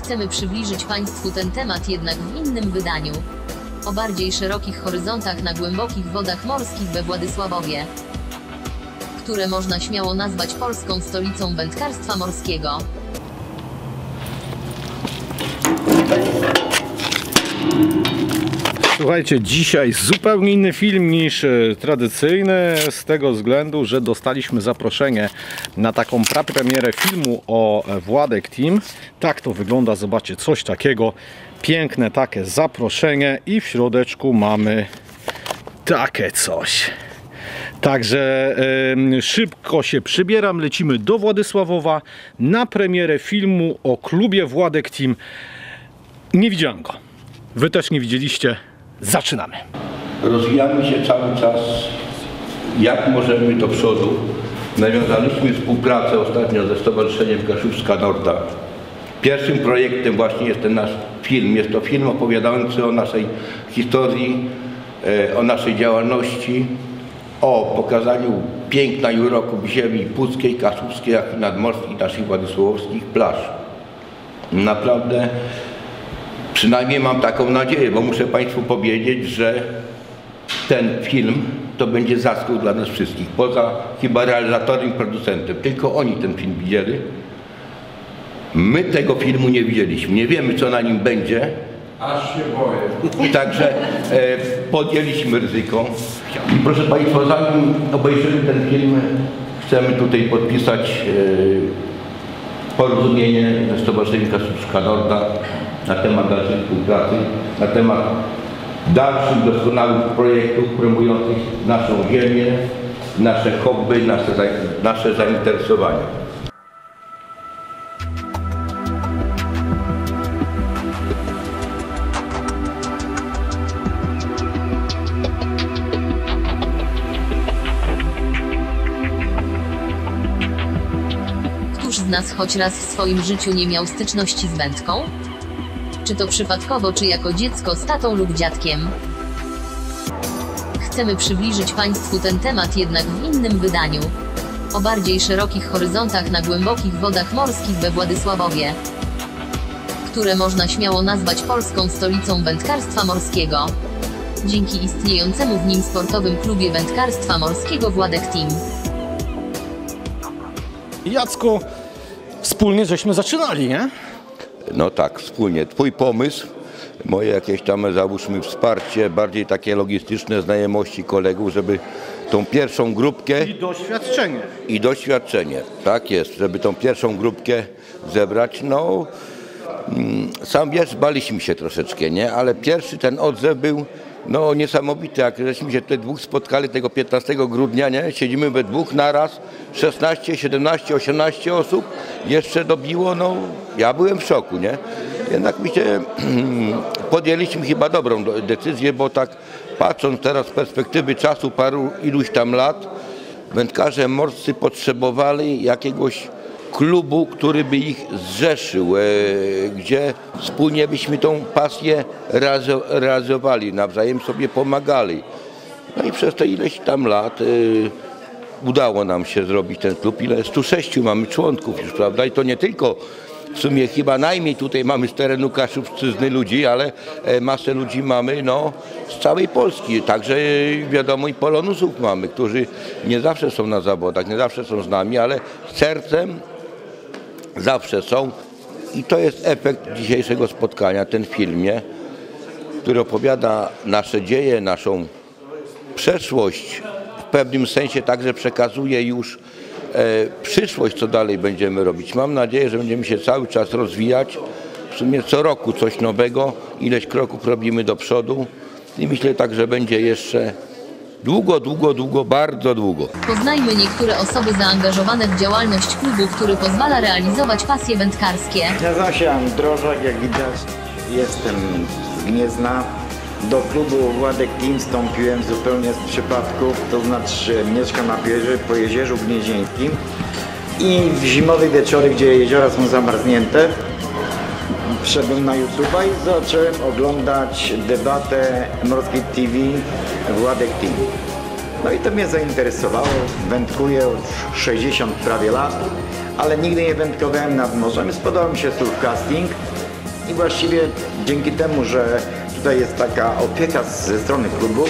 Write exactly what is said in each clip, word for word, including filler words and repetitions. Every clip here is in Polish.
Chcemy przybliżyć Państwu ten temat jednak w innym wydaniu. O bardziej szerokich horyzontach na głębokich wodach morskich we Władysławowie, które można śmiało nazwać polską stolicą wędkarstwa morskiego. Słuchajcie, dzisiaj zupełnie inny film niż tradycyjny, z tego względu, że dostaliśmy zaproszenie na taką prapremierę filmu o Władek Team. Tak to wygląda, zobaczcie, coś takiego. Piękne takie zaproszenie i w środeczku mamy takie coś. Także yy, szybko się przybieram, lecimy do Władysławowa na premierę filmu o klubie Władek Team. Nie widziałem go. Wy też nie widzieliście. Zaczynamy. Rozwijamy się cały czas, jak możemy do przodu. Nawiązaliśmy współpracę ostatnio ze Stowarzyszeniem Kaszubska Norda. Pierwszym projektem właśnie jest ten nasz film. Jest to film opowiadający o naszej historii, o naszej działalności, o pokazaniu piękna i uroku ziemi puckiej, kaszubskiej, jak i nadmorskich, naszych władysławowskich plaż. Naprawdę, przynajmniej mam taką nadzieję, bo muszę Państwu powiedzieć, że ten film to będzie zaskok dla nas wszystkich. Poza chyba realizatorem i producentem. Tylko oni ten film widzieli. My tego filmu nie widzieliśmy. Nie wiemy, co na nim będzie. Aż się boję. Także e, podjęliśmy ryzyko. I proszę Państwa, zanim obejrzymy ten film, chcemy tutaj podpisać e, porozumienie ze Stowarzyszeniem Kaszubska Norda na temat dalszej współpracy, na temat dalszych doskonałych projektów promujących naszą ziemię, nasze hobby, nasze, nasze zainteresowania. Któż z nas choć raz w swoim życiu nie miał styczności z wędką? Czy to przypadkowo, czy jako dziecko z tatą lub dziadkiem? Chcemy przybliżyć Państwu ten temat jednak w innym wydaniu. O bardziej szerokich horyzontach na głębokich wodach morskich we Władysławowie, które można śmiało nazwać polską stolicą wędkarstwa morskiego, dzięki istniejącemu w nim sportowym klubie wędkarstwa morskiego Władek Team. Jacku, wspólnie żeśmy zaczynali, nie? No tak, wspólnie. Twój pomysł, moje jakieś tam, załóżmy, wsparcie, bardziej takie logistyczne znajomości kolegów, żeby tą pierwszą grupkę... I doświadczenie. I doświadczenie, tak jest, żeby tą pierwszą grupkę zebrać. No, sam wiesz, baliśmy się troszeczkę, nie? Ale pierwszy ten odzew był, no, niesamowity. Jak żeśmy się tutaj dwóch spotkali tego piętnastego grudnia, nie? Siedzimy we dwóch naraz, szesnaście, siedemnaście, osiemnaście osób, jeszcze dobiło, no, ja byłem w szoku, nie? Jednak myślę, podjęliśmy chyba dobrą decyzję, bo tak patrząc teraz z perspektywy czasu paru iluś tam lat, wędkarze morscy potrzebowali jakiegoś klubu, który by ich zrzeszył, e, gdzie wspólnie byśmy tą pasję realizowali, nawzajem sobie pomagali. No i przez te ileś tam lat e, udało nam się zrobić ten klub. Ile? stu sześciu mamy członków już, prawda? I to nie tylko, w sumie chyba najmniej tutaj mamy z terenu Kaszubszczyzny ludzi, ale e, masę ludzi mamy, no, z całej Polski. Także e, wiadomo, i polonusów mamy, którzy nie zawsze są na zawodach, nie zawsze są z nami, ale sercem zawsze są. I to jest efekt dzisiejszego spotkania, ten filmie, który opowiada nasze dzieje, naszą przeszłość, w pewnym sensie także przekazuje już e, przyszłość, co dalej będziemy robić. Mam nadzieję, że będziemy się cały czas rozwijać, w sumie co roku coś nowego, ileś kroków robimy do przodu i myślę tak, że będzie jeszcze długo, długo, długo, bardzo długo. Poznajmy niektóre osoby zaangażowane w działalność klubu, który pozwala realizować pasje wędkarskie. Nazywam się Androżak, jak widać jestem z Gniezna. Do klubu Władek Team wstąpiłem zupełnie z przypadku, to znaczy mieszkam na po Jezierzu Gnieźnieńskim i w zimowe wieczory, gdzie jeziora są zamarznięte, wszedłem na YouTube'a i zacząłem oglądać debatę Morskiej T V Władek Team. No i to mnie zainteresowało. Wędkuję już sześćdziesiąt prawie lat, ale nigdy nie wędkowałem nad morzem. Spodobał mi się surfcasting I właściwie dzięki temu, że tutaj jest taka opieka ze strony klubu,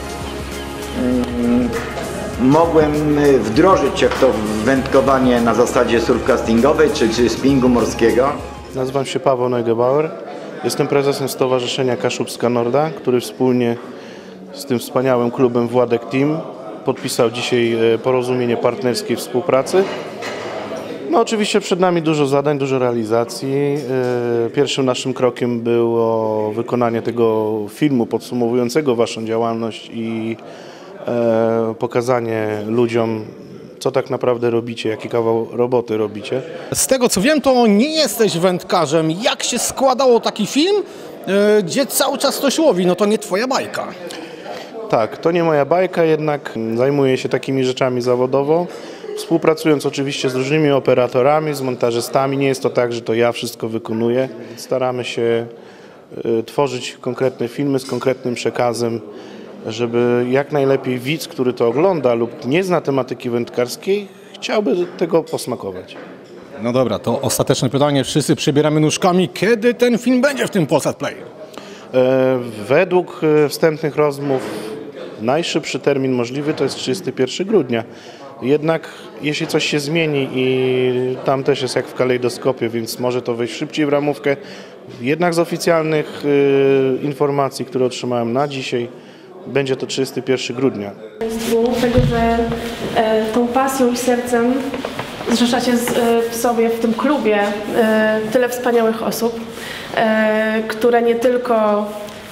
mm, mogłem wdrożyć się w to wędkowanie na zasadzie surfcastingowej czy, czy spinningu morskiego. Nazywam się Paweł Neugebauer. Jestem prezesem Stowarzyszenia Kaszubska Norda, który wspólnie z tym wspaniałym klubem Władek Team podpisał dzisiaj porozumienie partnerskiej współpracy. No oczywiście przed nami dużo zadań, dużo realizacji. Pierwszym naszym krokiem było wykonanie tego filmu podsumowującego Waszą działalność i pokazanie ludziom, co tak naprawdę robicie, jaki kawał roboty robicie. Z tego co wiem, to nie jesteś wędkarzem. Jak się składało taki film, yy, gdzie cały czas ktoś łowi? No to nie twoja bajka. Tak, to nie moja bajka, jednak zajmuję się takimi rzeczami zawodowo. Współpracując oczywiście z różnymi operatorami, z montażystami. Nie jest to tak, że to ja wszystko wykonuję. Staramy się y, tworzyć konkretne filmy z konkretnym przekazem, żeby jak najlepiej widz, który to ogląda lub nie zna tematyki wędkarskiej, chciałby tego posmakować. No dobra, to ostateczne pytanie. Wszyscy przybieramy nóżkami. Kiedy ten film będzie w tym Polsat Play? E, według wstępnych rozmów najszybszy termin możliwy to jest trzydziestego pierwszego grudnia. Jednak jeśli coś się zmieni i tam też jest jak w kalejdoskopie, więc może to wejść szybciej w ramówkę. Jednak z oficjalnych y, informacji, które otrzymałem na dzisiaj, będzie to trzydziestego pierwszego grudnia. Tego, że e, tą pasją i sercem zrzeszacie z, e, w sobie, w tym klubie e, tyle wspaniałych osób, e, które nie tylko e,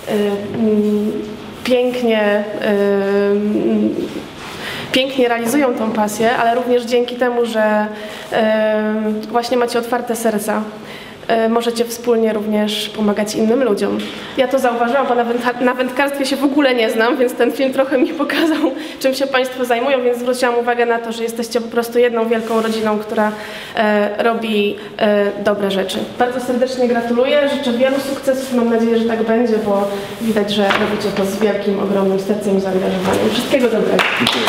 m, pięknie, e, m, pięknie realizują tą pasję, ale również dzięki temu, że e, właśnie macie otwarte serca, możecie wspólnie również pomagać innym ludziom. Ja to zauważyłam, bo na, wędka na wędkarstwie się w ogóle nie znam, więc ten film trochę mi pokazał, czym się Państwo zajmują, więc zwróciłam uwagę na to, że jesteście po prostu jedną wielką rodziną, która e, robi e, dobre rzeczy. Bardzo serdecznie gratuluję, życzę wielu sukcesów, mam nadzieję, że tak będzie, bo widać, że robicie to z wielkim, ogromnym sercem i zaangażowaniem. Wszystkiego dobrego.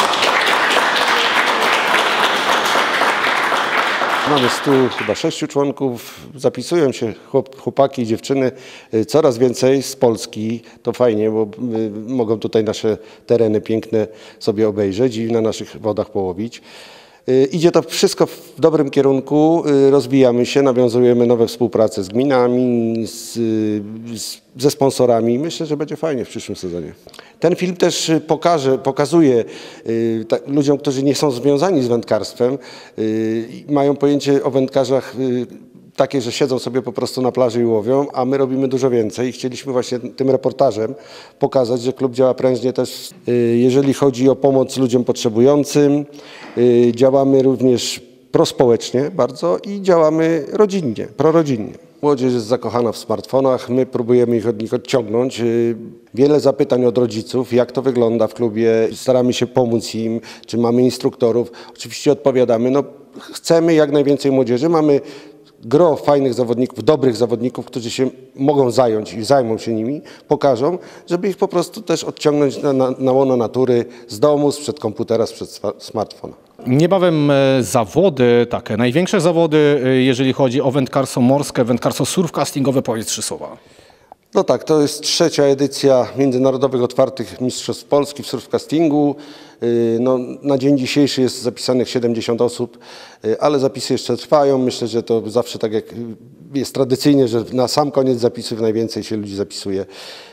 Mamy stu chyba sześciu członków, zapisują się chłop, chłopaki i dziewczyny, coraz więcej z Polski, to fajnie, bo mogą tutaj nasze tereny piękne sobie obejrzeć i na naszych wodach połowić. Idzie to wszystko w dobrym kierunku, rozwijamy się, nawiązujemy nowe współprace z gminami, z, z, ze sponsorami. Myślę, że będzie fajnie w przyszłym sezonie. Ten film też pokaże, pokazuje y, ta, ludziom, którzy nie są związani z wędkarstwem, y, mają pojęcie o wędkarzach y, takie, że siedzą sobie po prostu na plaży i łowią, a my robimy dużo więcej i chcieliśmy właśnie tym reportażem pokazać, że klub działa prężnie też, y, jeżeli chodzi o pomoc ludziom potrzebującym. Y, działamy również prospołecznie bardzo i działamy rodzinnie, prorodzinnie. Młodzież jest zakochana w smartfonach, my próbujemy ich od nich odciągnąć. Wiele zapytań od rodziców, jak to wygląda w klubie, staramy się pomóc im, czy mamy instruktorów. Oczywiście odpowiadamy, no chcemy jak najwięcej młodzieży, mamy gro fajnych zawodników, dobrych zawodników, którzy się mogą zająć i zajmą się nimi, pokażą, żeby ich po prostu też odciągnąć na, na, na łono natury z domu, sprzed komputera, sprzed smartfona. Niebawem zawody, takie największe zawody, jeżeli chodzi o wędkarstwo morskie, wędkarstwo surfcastingowe, powiedz trzy słowa. No tak, to jest trzecia edycja Międzynarodowych Otwartych Mistrzostw Polski w surfcastingu. No, na dzień dzisiejszy jest zapisanych siedemdziesiąt osób, ale zapisy jeszcze trwają. Myślę, że to zawsze tak jak jest tradycyjnie, że na sam koniec zapisów najwięcej się ludzi zapisuje.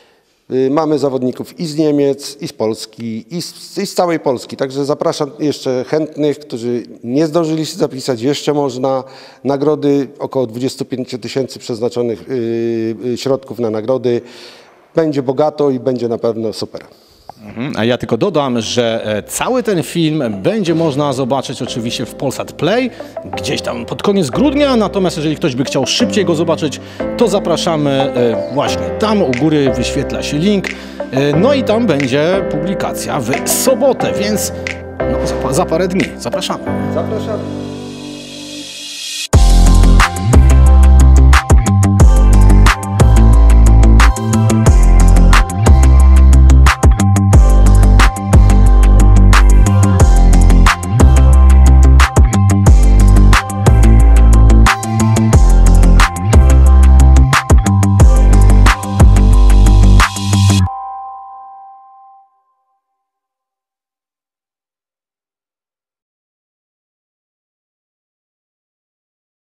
Mamy zawodników i z Niemiec, i z Polski, i z, i z całej Polski. Także zapraszam jeszcze chętnych, którzy nie zdążyli się zapisać. Jeszcze można. Nagrody, około dwadzieścia pięć tysięcy przeznaczonych yy, środków na nagrody. Będzie bogato i będzie na pewno super. A ja tylko dodam, że cały ten film będzie można zobaczyć oczywiście w Polsat Play, gdzieś tam pod koniec grudnia, natomiast jeżeli ktoś by chciał szybciej go zobaczyć, to zapraszamy właśnie tam, u góry wyświetla się link, no i tam będzie publikacja w sobotę, więc no, za, za parę dni zapraszamy. Zapraszamy.